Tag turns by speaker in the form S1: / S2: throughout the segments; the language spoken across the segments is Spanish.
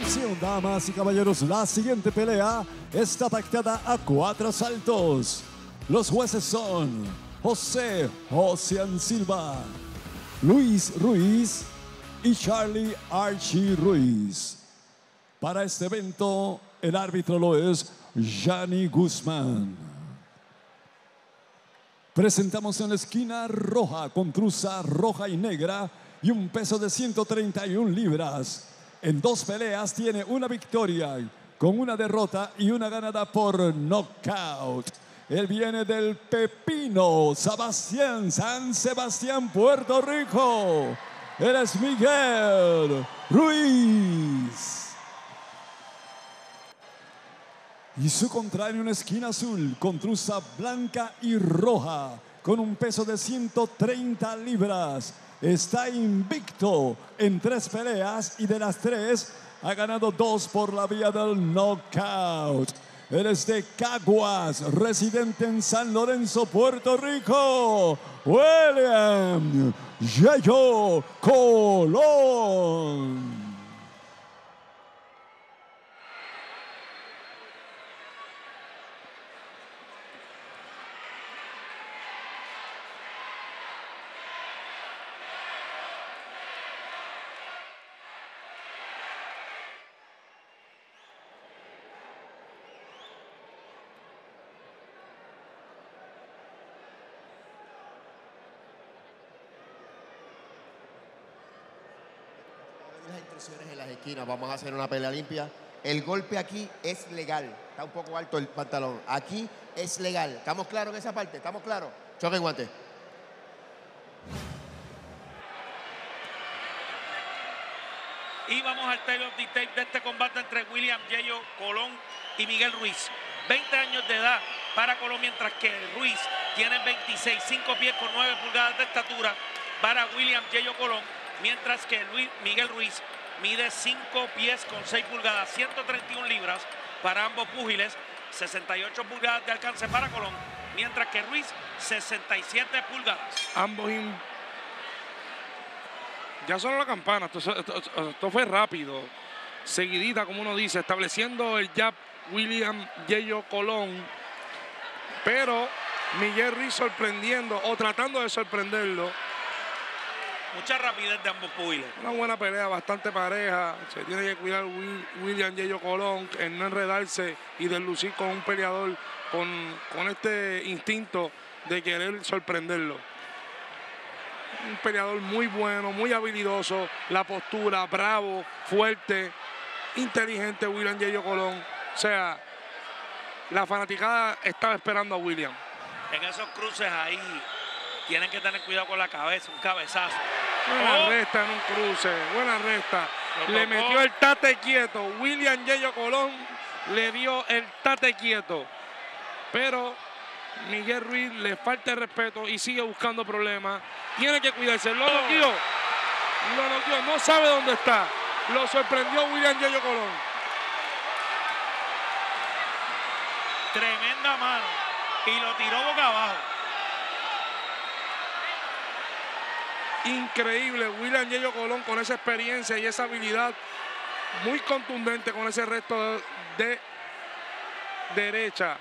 S1: Atención, damas y caballeros, la siguiente pelea está pactada a 4 asaltos. Los jueces son José Ocean Silva, Luis Ruiz y Charlie Archie Ruiz. Para este evento, el árbitro lo es Yanni Guzmán. Presentamos en la esquina roja con truza roja y negra y un peso de 131 libras. En 2 peleas tiene una victoria, con una derrota y una ganada por knockout. Él viene del Pepino, San Sebastián, Puerto Rico. Él es Miguel Ruiz. Y su contrario en una esquina azul, con truza blanca y roja, con un peso de 130 libras. Está invicto en 3 peleas y de las 3 ha ganado 2 por la vía del knockout. Él es de Caguas, residente en San Lorenzo, Puerto Rico. William Yayo Colón.
S2: Las instrucciones en las esquinas, vamos a hacer una pelea limpia. El golpe aquí es legal, está un poco alto el pantalón. Aquí es legal, ¿estamos claros en esa parte? ¿Estamos claros? Choque en guante.
S3: Y vamos al tape of the tape de este combate entre William Yayo Colón y Miguel Ruiz. 20 años de edad para Colón, mientras que Ruiz tiene 26, 5 pies con 9 pulgadas de estatura para William Yayo Colón, mientras que Miguel Ruiz mide 5 pies con 6 pulgadas, 131 libras para ambos púgiles, 68 pulgadas de alcance para Colón, mientras que Ruiz 67 pulgadas.
S4: Ambos ya sonó la campana, esto fue rápido, seguidita como uno dice, estableciendo el jab William Yayo Colón, pero Miguel Ruiz sorprendiendo o tratando de sorprenderlo.
S3: Mucha rapidez de ambos púgiles.
S4: Una buena pelea, bastante pareja. Se tiene que cuidar William Yayo Colón en no enredarse y de lucir con un peleador con este instinto de querer sorprenderlo. Un peleador muy bueno, muy habilidoso, la postura, bravo, fuerte, inteligente William Yayo Colón. O sea, la fanaticada estaba esperando a William.
S3: En esos cruces ahí tienen que tener cuidado con la cabeza, un cabezazo.
S4: Buena resta en un cruce, buena resta. Le metió el tate quieto. William Yayo Colón le dio el tate quieto. Pero Miguel Ruiz le falta el respeto y sigue buscando problemas. Tiene que cuidarse. Lo noqueó, no sabe dónde está. Lo sorprendió William Yayo Colón.
S3: Tremenda mano y lo tiró boca abajo.
S4: Increíble, William Yayo Colón con esa experiencia y esa habilidad muy contundente con ese resto de derecha.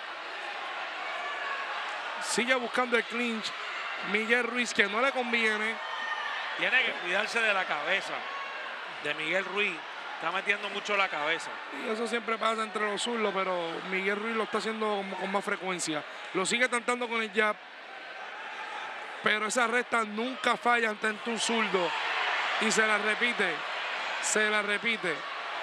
S4: Sigue buscando el clinch Miguel Ruiz, que no le conviene.
S3: Tiene que cuidarse de la cabeza de Miguel Ruiz. Está metiendo mucho la cabeza.
S4: Y eso siempre pasa entre los zurdos, pero Miguel Ruiz lo está haciendo con más frecuencia. Lo sigue tentando con el jab. Pero esa recta nunca falla ante un zurdo. Y se la repite. Se la repite.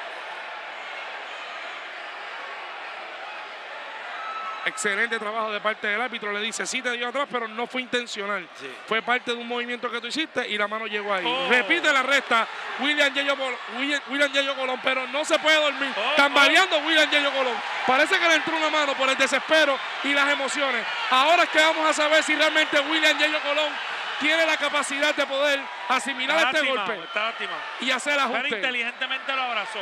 S4: Excelente trabajo de parte del árbitro. Le dice, sí te dio atrás, pero no fue intencional. Sí. Fue parte de un movimiento que tú hiciste y la mano llegó ahí. Repite la recta. William Yayo Colón, pero no se puede dormir. Tambaleando William Yayo Colón. Parece que le entró una mano por el desespero y las emociones. Ahora es que vamos a saber si realmente William Yayo Colón tiene la capacidad de poder asimilar este golpe y hacer ajuste.
S3: Pero inteligentemente lo abrazó.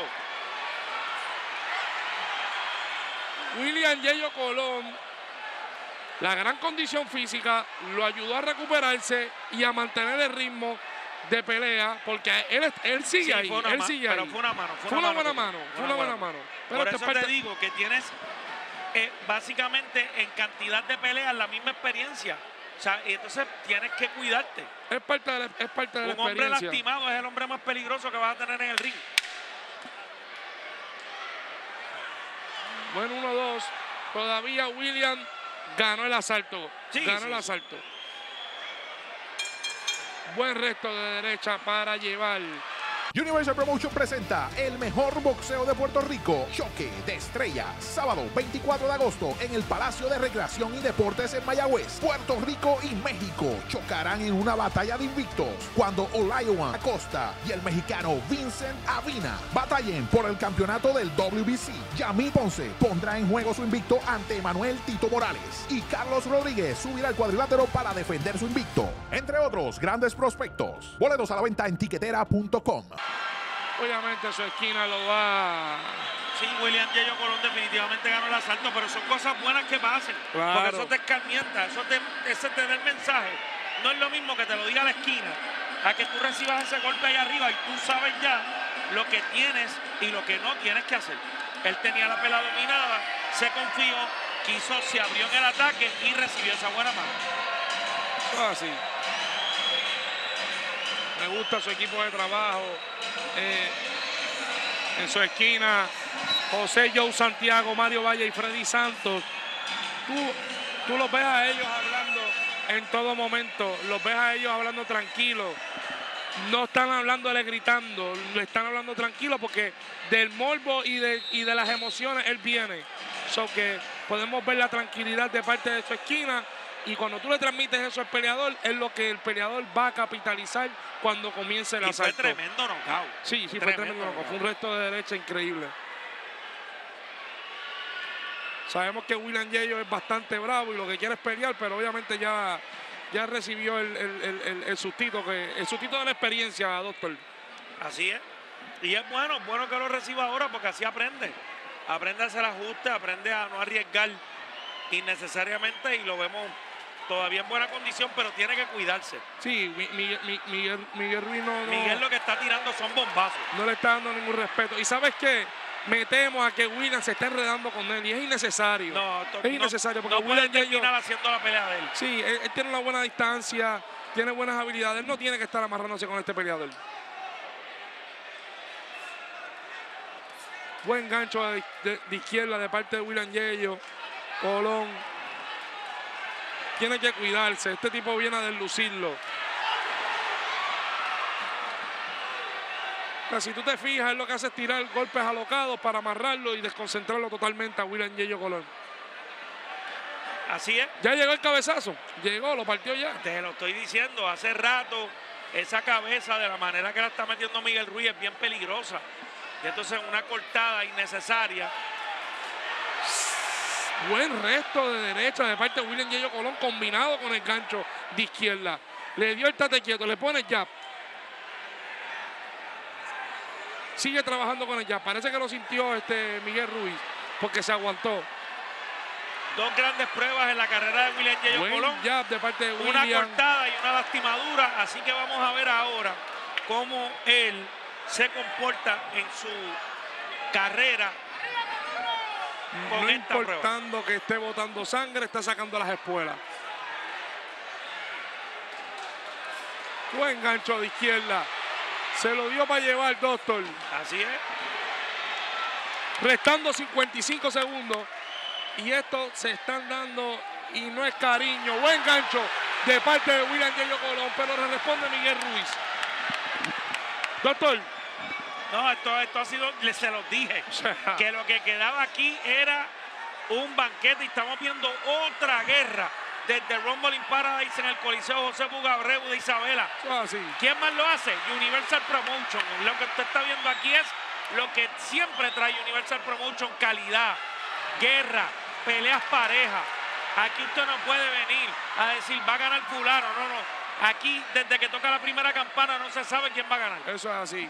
S4: William Yayo Colón, la gran condición física lo ayudó a recuperarse y a mantener el ritmo de pelea, porque él sigue ahí, él sigue ahí.
S3: Pero fue una mano.
S4: Fue una buena mano, fue una buena mano. Pero
S3: por eso te digo que tienes básicamente en cantidad de peleas la misma experiencia. O sea, entonces tienes que cuidarte.
S4: Es parte de la experiencia.
S3: Un hombre lastimado es el hombre más peligroso que vas a tener en el ring.
S4: Bueno, 1-2. Todavía William ganó el asalto. Ganó el asalto. Buen resto de derecha para llevar.
S5: Universal Promotion presenta el mejor boxeo de Puerto Rico, Choque de Estrellas, sábado 24 de agosto en el Palacio de Recreación y Deportes en Mayagüez. Puerto Rico y México chocarán en una batalla de invictos cuando Olajuwon Acosta y el mexicano Vincent Avina batallen por el campeonato del WBC. Yamil Ponce pondrá en juego su invicto ante Manuel Tito Morales y Carlos Rodríguez subirá al cuadrilátero para defender su invicto, entre otros grandes prospectos. Boletos a la venta en tiquetera.com.
S4: Obviamente su esquina lo va.
S3: Sí, William Yeyo Colón definitivamente ganó el asalto, pero son cosas buenas que pasen.
S4: Claro.
S3: Porque eso te escarmienta, ese te da el mensaje. No es lo mismo que te lo diga la esquina, a que tú recibas ese golpe ahí arriba y tú sabes ya lo que tienes y lo que no tienes que hacer. Él tenía la pelea dominada, se confió, se abrió en el ataque y recibió esa buena mano.
S4: Así. Me gusta su equipo de trabajo. En su esquina, José Joe Santiago, Mario Valle y Freddy Santos. Tú los ves a ellos hablando en todo momento. Los ves a ellos hablando tranquilos. No están hablándole gritando. Le están hablando tranquilo porque del morbo y de las emociones él viene. So que podemos ver la tranquilidad de parte de su esquina. Y cuando tú le transmites eso al peleador, es lo que el peleador va a capitalizar cuando comience el asalto.
S3: Fue tremendo knockout.
S4: Sí, fue tremendo knockout. Fue un resto de derecha increíble. Sabemos que William Yeyo es bastante bravo y lo que quiere es pelear, pero obviamente ya recibió el sustito de la experiencia, doctor.
S3: Así es. Y es bueno que lo reciba ahora porque así aprende. Aprende a hacer ajustes, aprende a no arriesgar innecesariamente y lo vemos todavía en buena condición, pero tiene que cuidarse.
S4: Sí, Miguel Ruiz no...
S3: Miguel lo que está tirando son bombazos.
S4: No le está dando ningún respeto. ¿Y sabes qué? Me temo a que William se esté enredando con él y es innecesario.
S3: Es
S4: innecesario porque
S3: no
S4: William
S3: puede terminar haciendo la pelea de él.
S4: Sí, él tiene una buena distancia, tiene buenas habilidades. Él no tiene que estar amarrándose con este peleador. Buen gancho de izquierda de parte de William Yeyo. Colón tiene que cuidarse. Este tipo viene a deslucirlo. O sea, si tú te fijas, él lo que hace es tirar golpes alocados para amarrarlo y desconcentrarlo totalmente a William Yeyo Colón.
S3: Así es.
S4: Ya llegó el cabezazo. Llegó, lo partió ya.
S3: Te lo estoy diciendo. Hace rato esa cabeza, de la manera que la está metiendo Miguel Ruiz, es bien peligrosa. Y entonces una cortada innecesaria.
S4: Buen resto de derecha de parte de William Yeyo Colón combinado con el gancho de izquierda. Le dio el tate quieto, le pone el jab. Sigue trabajando con el jab. Parece que lo sintió Miguel Ruiz porque se aguantó.
S3: Dos grandes pruebas en la carrera de William Yeyo
S4: Buen
S3: Colón.
S4: jab de parte de William.
S3: Una cortada y una lastimadura. Así que vamos a ver ahora cómo él se comporta en su carrera.
S4: No importando que esté botando sangre, está sacando las espuelas. Buen gancho de izquierda. Se lo dio para llevar, doctor.
S3: Así es.
S4: Restando 55 segundos. Y esto se están dando y no es cariño. Buen gancho de parte de William Yeyo Colón, pero le responde Miguel Ruiz. Doctor.
S3: No, esto ha sido, se los dije, que lo que quedaba aquí era un banquete y estamos viendo otra guerra desde Rumble in Paradise en el Coliseo José Bugabreu de Isabela. ¿Quién más lo hace? Universal Promotion. Lo que usted está viendo aquí es lo que siempre trae Universal Promotion: calidad, guerra, peleas parejas. Aquí usted no puede venir a decir va a ganar fulano, no. Aquí desde que toca la primera campana no se sabe quién va a ganar.
S4: Eso es así.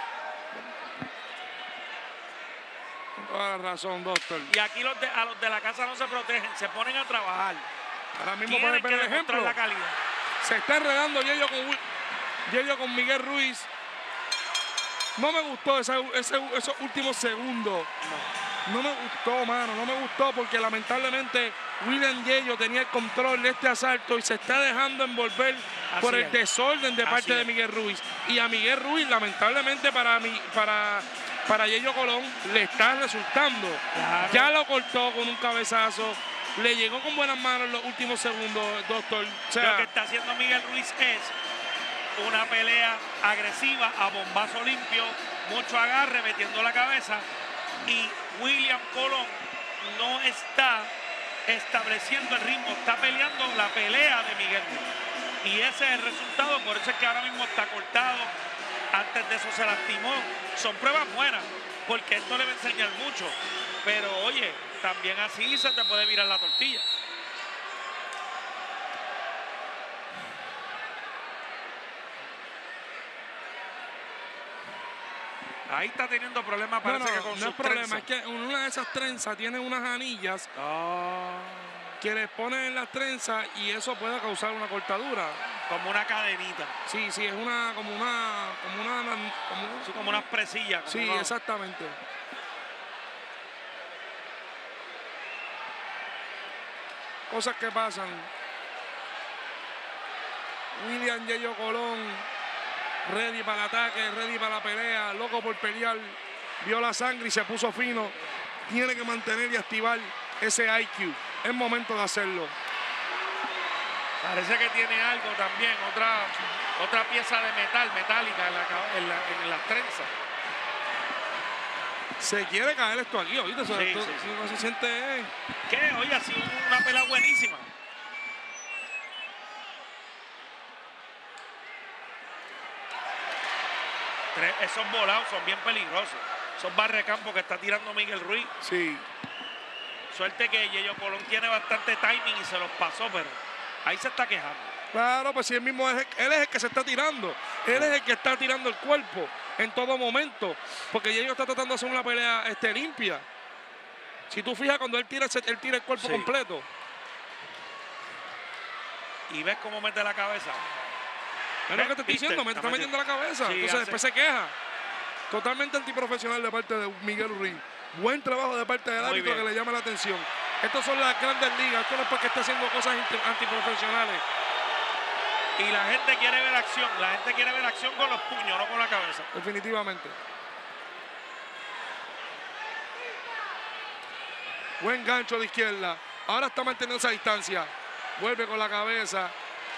S4: Toda la razón, doctor.
S3: Y aquí a los de la casa no se protegen, se ponen a trabajar.
S4: Ahora mismo pueden ver el ejemplo.
S3: La calidad.
S4: Se está enredando Yeyo con Yello con Miguel Ruiz. No me gustó esos últimos segundos. No me gustó, mano. No me gustó porque lamentablemente William Yello tenía el control de este asalto y se está dejando envolver por el desorden de parte de Miguel Ruiz. Y a Miguel Ruiz, lamentablemente para Yello Colón, le está resultando. Claro. Ya lo cortó con un cabezazo. Le llegó con buenas manos en los últimos segundos, doctor. O sea,
S3: lo que está haciendo Miguel Ruiz es una pelea agresiva a bombazo limpio, mucho agarre, metiendo la cabeza. Y William Colón no está estableciendo el ritmo, está peleando la pelea de Miguel Ruiz. Y ese es el resultado, por eso es que ahora mismo está cortado. Antes de eso se lastimó. Son pruebas buenas, porque esto le va a enseñar mucho. Pero oye, también así se te puede virar la tortilla. Ahí está teniendo problemas, parece que con sus
S4: problema, es que una de esas trenzas tiene unas anillas que les ponen en las trenzas y eso puede causar una cortadura.
S3: Como una cadenita.
S4: Sí, es como
S3: unas presillas.
S4: Sí, exactamente. Cosas que pasan. William Yello Colón, ready para el ataque, ready para la pelea, loco por pelear. Vio la sangre y se puso fino. Tiene que mantener y activar ese IQ. Es momento de hacerlo.
S3: Parece que tiene algo también, otra pieza de metálica en las trenzas.
S4: Se quiere caer esto aquí, ahorita. Sí. No se siente.
S3: ¿Qué? Oye, ha sido una pelea buenísima. Esos volados son bien peligrosos. Esos barrecampos que está tirando Miguel Ruiz.
S4: Sí.
S3: Suerte que Yello Colón tiene bastante timing y se los pasó, pero ahí se está quejando.
S4: Claro, pues si él mismo él es el que se está tirando. Él es el que está tirando el cuerpo en todo momento. Porque Yello está tratando de hacer una pelea limpia. Si tú fijas, cuando él tira el cuerpo completo.
S3: Y ves cómo mete la cabeza.
S4: Es lo que te estoy diciendo, me está metiendo la cabeza. Entonces después se queja. Totalmente antiprofesional de parte de Miguel Ruiz. Buen trabajo de parte del árbitro que le llama la atención. Estas son las grandes ligas. Esto no es porque está haciendo cosas antiprofesionales.
S3: Y la gente quiere ver acción. La gente quiere ver acción con los puños, no con la cabeza.
S4: Definitivamente. Buen gancho de izquierda. Ahora está manteniendo esa distancia. Vuelve con la cabeza.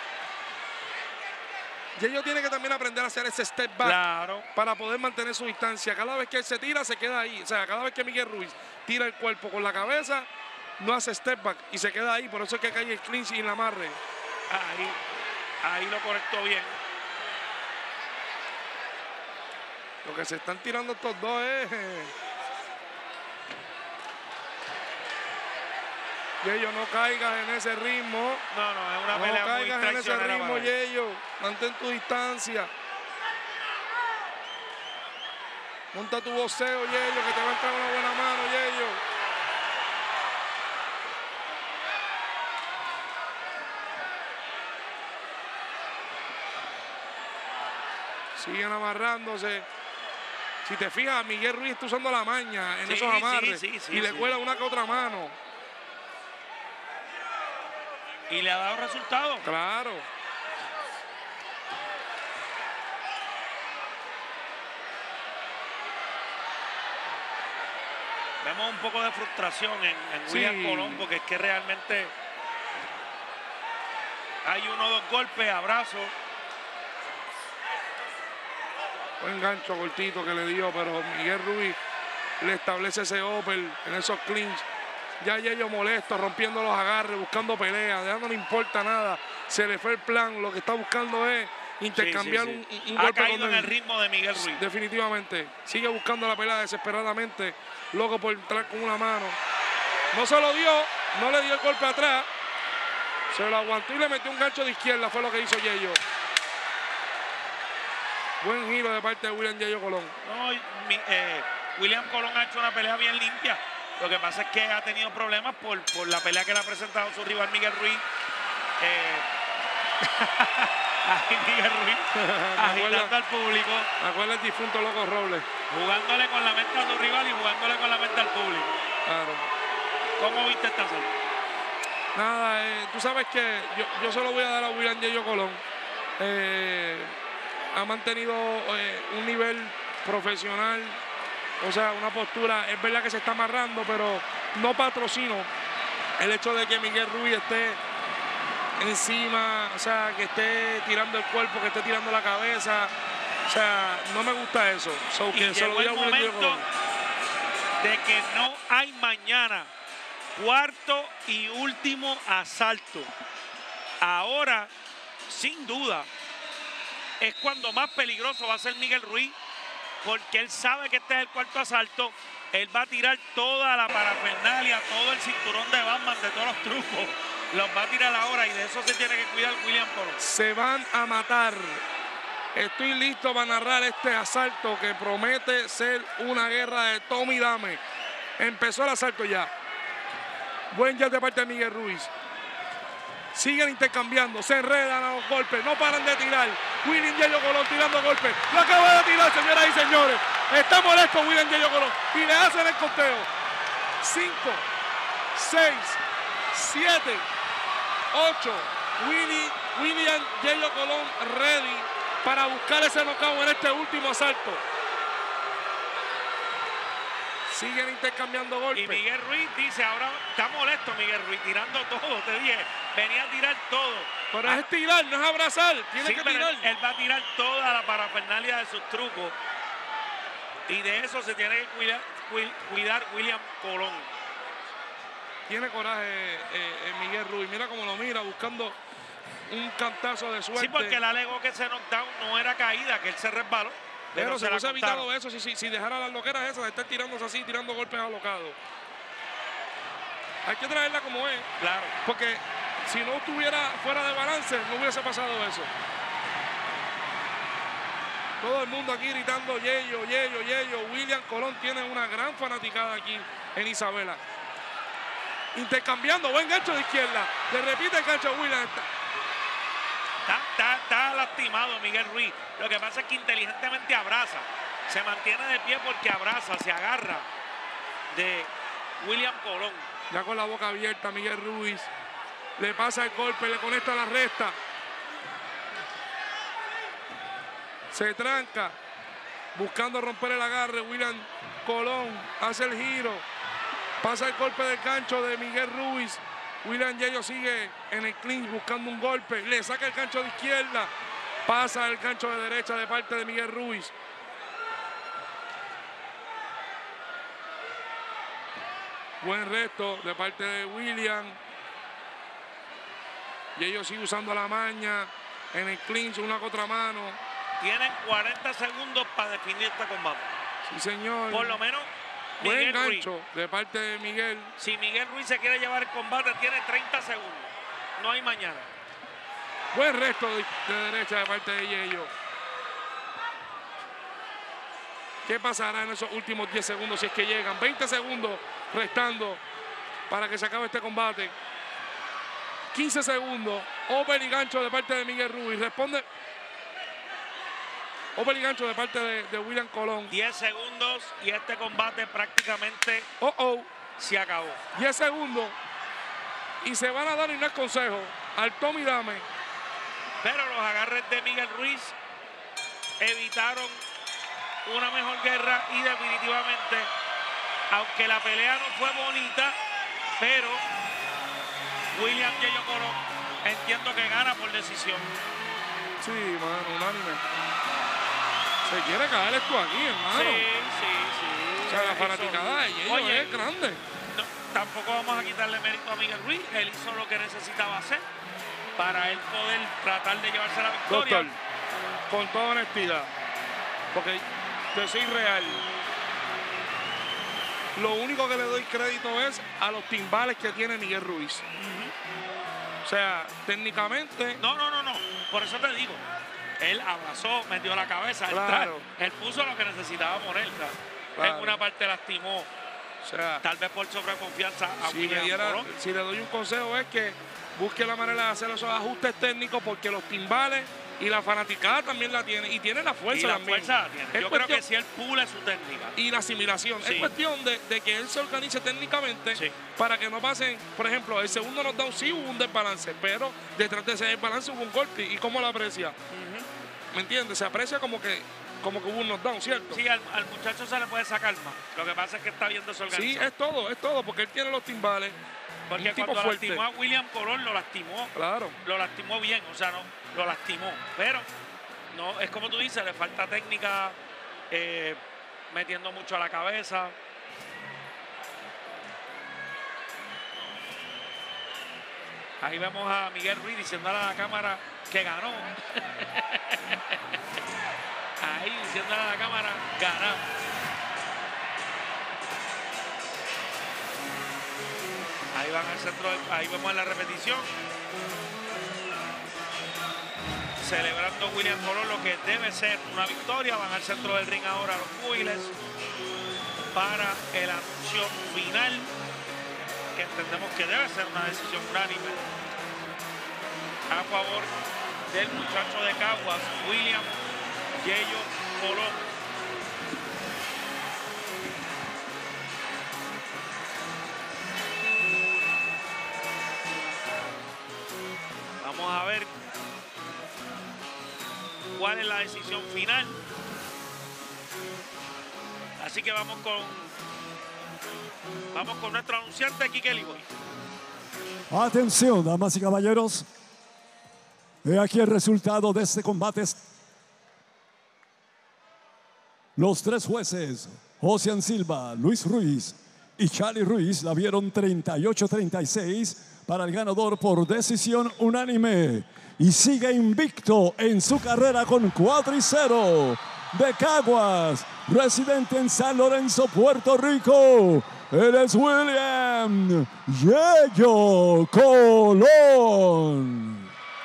S4: Yello tiene que también aprender a hacer ese step back para poder mantener su distancia. Cada vez que él se tira, se queda ahí. O sea, cada vez que Miguel Ruiz tira el cuerpo con la cabeza, no hace step back y se queda ahí. Por eso es que cae el clinch y el amarre.
S3: Ahí lo conectó bien.
S4: Lo que se están tirando estos dos es... Yello, no caigas en ese ritmo.
S3: No, es una pelea muy traicionera. No caigas en ese ritmo,
S4: Yello. Mantén tu distancia. Monta tu boxeo, Yello, que te va a entrar una buena mano, Yello. Siguen amarrándose. Si te fijas, Miguel Ruiz está usando la maña en esos amarres. Y le cuela una que otra mano.
S3: Y le ha dado resultado.
S4: Claro.
S3: Vemos un poco de frustración en William Colón, porque es que realmente hay 1 o 2 golpes, abrazos.
S4: Buen gancho cortito que le dio, pero Miguel Ruiz le establece ese upper en esos clinch. Ya Yello molesto, rompiendo los agarres, buscando pelea, ya no le importa nada. Se le fue el plan, lo que está buscando es intercambiar un golpe.
S3: Ha caído en el ritmo de Miguel Ruiz.
S4: Definitivamente. Sigue buscando la pelea desesperadamente, loco por entrar con una mano. No se lo dio, no le dio el golpe atrás. Se lo aguantó y le metió un gancho de izquierda, fue lo que hizo Yello. Buen giro de parte de William Yello Colón.
S3: No, William Colón ha hecho una pelea bien limpia. Lo que pasa es que ha tenido problemas por la pelea que le ha presentado su rival Miguel Ruiz. Ahí Miguel Ruiz agitando al público.
S4: Acuerda el difunto Loco Robles.
S3: Jugándole con la mente a su rival y jugándole con la mente al público.
S4: Claro.
S3: ¿Cómo viste esta serie?
S4: Nada, tú sabes que yo se lo voy a dar a William Yeyo Colón. Ha mantenido un nivel profesional, o sea, una postura. Es verdad que se está amarrando, pero no patrocino el hecho de que Miguel Ruiz esté encima, o sea, que esté tirando el cuerpo, que esté tirando la cabeza. O sea, no me gusta eso. So,
S3: Y
S4: que se lo
S3: llegó
S4: doy a
S3: el
S4: William Yeyo
S3: momento
S4: Colón.
S3: de que no hay mañana. Cuarto y último asalto. Ahora, sin duda, es cuando más peligroso va a ser Miguel Ruiz, porque él sabe que este es el cuarto asalto. Él va a tirar toda la parafernalia, todo el cinturón de Batman, de todos los trucos. Los va a tirar ahora y de eso se tiene que cuidar William Colón.
S4: Se van a matar. Estoy listo para narrar este asalto que promete ser una guerra de toma y dame. Empezó el asalto ya. Buen jab de parte de Miguel Ruiz. Siguen intercambiando, se enredan a los golpes, no paran de tirar. William Yeyo Colón tirando golpes. Lo acaba de tirar, señoras y señores. Está molesto William Yeyo Colón. Y le hacen el conteo. 5, 6, 7, 8. William Yeyo Colón ready para buscar ese knockout en este último asalto. Siguen intercambiando golpes.
S3: Y Miguel Ruiz dice, ahora está molesto Miguel Ruiz, tirando todo, te dije, venía a tirar todo.
S4: Pero es tirar, no es abrazar, tiene
S3: Sí,
S4: que
S3: pero
S4: tirar.
S3: él va a tirar toda la parafernalia de sus trucos. Y de eso se tiene que cuidar William Colón.
S4: Tiene coraje Miguel Ruiz, mira cómo lo mira, buscando un cantazo de suerte.
S3: Sí, porque él alegó que ese knockdown no era caída, que él se resbaló.
S4: Pero se
S3: la
S4: hubiese evitado
S3: contaron.
S4: eso si dejara las loqueras esas de estar tirándose así, tirando golpes alocados. Hay que traerla como es.
S3: Claro.
S4: Porque si no estuviera fuera de balance, no hubiese pasado eso. Todo el mundo aquí gritando Yeyo, Yeyo, Yeyo. William Colón tiene una gran fanaticada aquí en Isabela. Intercambiando, buen gancho de izquierda. Le repite el gancho a William.
S3: Está lastimado Miguel Ruiz. Lo que pasa es que inteligentemente abraza. Se mantiene de pie porque abraza, se agarra de William Colón.
S4: Ya con la boca abierta, Miguel Ruiz. Le pasa el golpe, le conecta la recta. Se tranca. Buscando romper el agarre. William Colón hace el giro. Pasa el golpe del gancho de Miguel Ruiz. William Yeyo sigue en el clinch buscando un golpe. Le saca el gancho de izquierda. Pasa el gancho de derecha de parte de Miguel Ruiz. Buen resto de parte de William. Yeyo sigue usando la maña en el clinch, una contramano.
S3: Tienen 40 segundos para definir este combate.
S4: Sí, señor.
S3: Por lo menos
S4: Buen
S3: Miguel Ruiz.
S4: gancho de parte de Miguel.
S3: Si Miguel Ruiz se quiere llevar el combate, tiene 30 segundos. No hay mañana.
S4: Buen resto de derecha de parte de Yeyo. ¿Qué pasará en esos últimos 10 segundos si es que llegan? 20 segundos restando para que se acabe este combate. 15 segundos. Over y gancho de parte de Miguel Ruiz. Responde. Over y gancho de parte de William Colón.
S3: 10 segundos y este combate prácticamente se acabó.
S4: 10 segundos. Y se van a dar, y no es consejo, al toma y dame.
S3: Pero los agarres de Miguel Ruiz evitaron una mejor guerra y definitivamente, aunque la pelea no fue bonita, pero William Yeyo Colón entiendo que gana por decisión.
S4: Sí, mano, unánime. Se quiere caer esto aquí, hermano.
S3: Sí.
S4: O sea, la fanaticada de Yeyo es grande.
S3: No, tampoco vamos a quitarle mérito a Miguel Ruiz. Él hizo lo que necesitaba hacer para él poder tratar de llevarse la victoria.
S4: Doctor, con toda honestidad, porque te soy real, lo único que le doy crédito es a los timbales que tiene Miguel Ruiz. O sea, técnicamente...
S3: No. Por eso te digo. Él abrazó, metió la cabeza.
S4: Claro.
S3: Él puso lo que necesitaba Morel.
S4: Claro.
S3: En una parte lastimó.
S4: O sea,
S3: Tal vez por sobreconfianza a
S4: si
S3: William Colón.
S4: le doy un consejo es que busque la manera de hacer esos ajustes técnicos, porque los timbales Y la fanaticada también la tiene. Y tiene la fuerza también.
S3: Yo creo que si él pule su técnica.
S4: Y la asimilación.
S3: Sí.
S4: Es cuestión de que él se organice técnicamente para que no pasen, por ejemplo, el segundo knockdown sí hubo un desbalance, pero detrás de ese desbalance hubo un golpe. ¿Y cómo lo aprecia? ¿Me entiendes? Se aprecia como que hubo un knockdown, ¿cierto?
S3: Sí, al muchacho se le puede sacar más. Lo que pasa es que está viendo su organización.
S4: Sí, es todo, porque él tiene los timbales.
S3: Porque cuando lastimó a William Colón, lo lastimó.
S4: Claro.
S3: Lo lastimó bien, o sea, no, lo lastimó. Pero no, es como tú dices, le falta técnica, metiendo mucho a la cabeza. Ahí vemos a Miguel Ruiz diciéndole a la cámara que ganó. Ahí diciéndole a la cámara, ganamos. Ahí van al centro, ahí vemos la repetición. Celebrando William Colón lo que debe ser una victoria. Van al centro del ring ahora los Púgiles para el anuncio final, que entendemos que debe ser una decisión unánime a favor del muchacho de Caguas, William Yello Colón. Vamos a ver cuál es la decisión final. Así que vamos con nuestro anunciante, Quique Liboy.
S1: Atención, damas y caballeros. He aquí el resultado de este combate. Los tres jueces, Josian Silva, Luis Ruiz y Charlie Ruiz, la vieron 38-36 para el ganador por decisión unánime. Y sigue invicto en su carrera con 4-0. De Caguas, residente en San Lorenzo, Puerto Rico, él es William Yello Colón.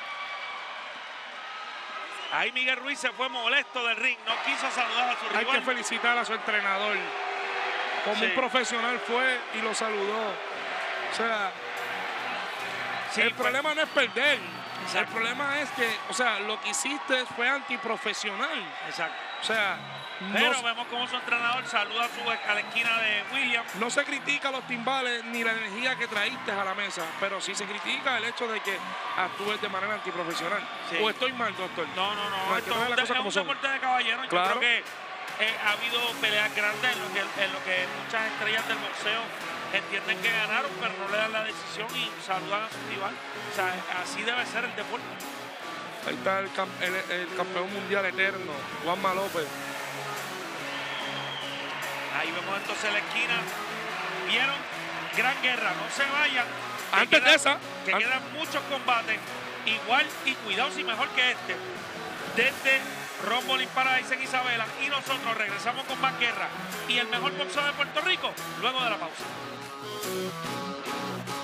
S3: Ahí Miguel Ruiz se fue molesto del ring, no quiso saludar a su rival.
S4: Hay que felicitar a su entrenador. Como un profesional fue y lo saludó. O sea, el problema no es perder. Exacto. El problema es que, o sea, lo que hiciste fue antiprofesional.
S3: Exacto.
S4: O sea,
S3: pero vemos cómo su entrenador saluda a la esquina de William.
S4: No se critica los timbales ni la energía que traíste a la mesa, pero sí se critica el hecho de que actúes de manera antiprofesional. Sí. ¿O estoy mal, doctor?
S3: No. Esto es un deporte de caballeros. Claro. Yo creo que ha habido peleas grandes en lo que muchas estrellas del boxeo entienden que ganaron, pero no le dan la decisión y saludan a su rival. O sea, así debe ser el deporte.
S4: Ahí está el campeón mundial eterno, Juanma López.
S3: Ahí vemos entonces la esquina. ¿Vieron? Gran guerra, no se vayan.
S4: Antes de esa.
S3: Quedan muchos combates. Igual y cuidados y mejor que este. Desde Rombolín para Isaac Isabela. Y nosotros regresamos con más guerra. Y el mejor boxeo de Puerto Rico luego de la pausa.